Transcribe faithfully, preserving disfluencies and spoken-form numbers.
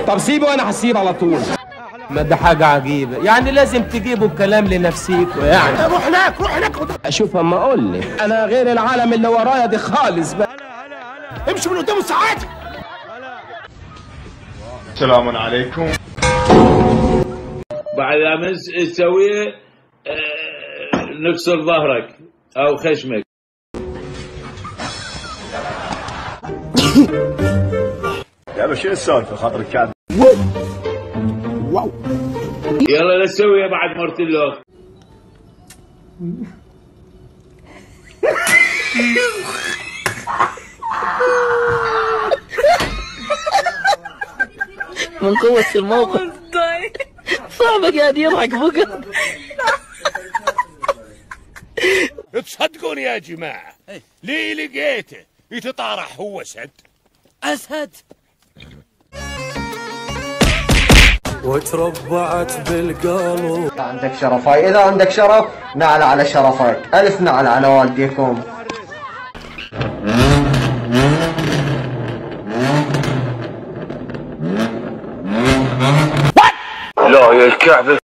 طب سيبه وانا هسيب على طول. ما ده حاجة عجيبة، يعني لازم تجيبوا الكلام لنفسيكوا يعني. روح هناك روح هناك اشوف اما اقول لك انا غير العالم اللي ورايا دي خالص بقى. امشي من قدام ساعات. السلام عليكم. بعد ما تسويه اه نكسر ظهرك او خشمك. يا شو السالفه خاطرك كان واو يلا لا تسويها بعد مرت له. من قوة الموقف صعب قاعد يضحك بقى. تصدقوني يا جماعة ليه لقيته يتطارح هو اسد اسد وتربعت بالقلب. عندك شرفاي، اذا عندك شرف نعل على شرفك، الف نعل على والديكم. لا يا الكعبة